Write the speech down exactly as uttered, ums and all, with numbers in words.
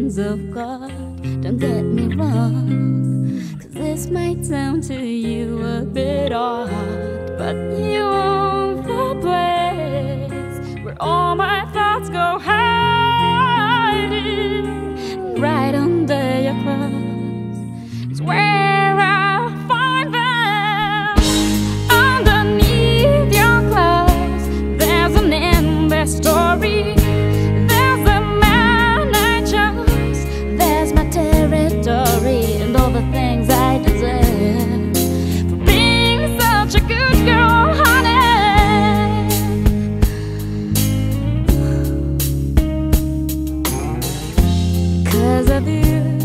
things of God. Don't get me wrong, 'cause this might sound to you a bit odd, but you own the place where all my thoughts go hiding. Right under your clothes is where I'll find them. Underneath your clothes there's an endless story. There's a man I chose, there's my territory, and all the things I deserve for being such a good girl, honey. 'Cause of you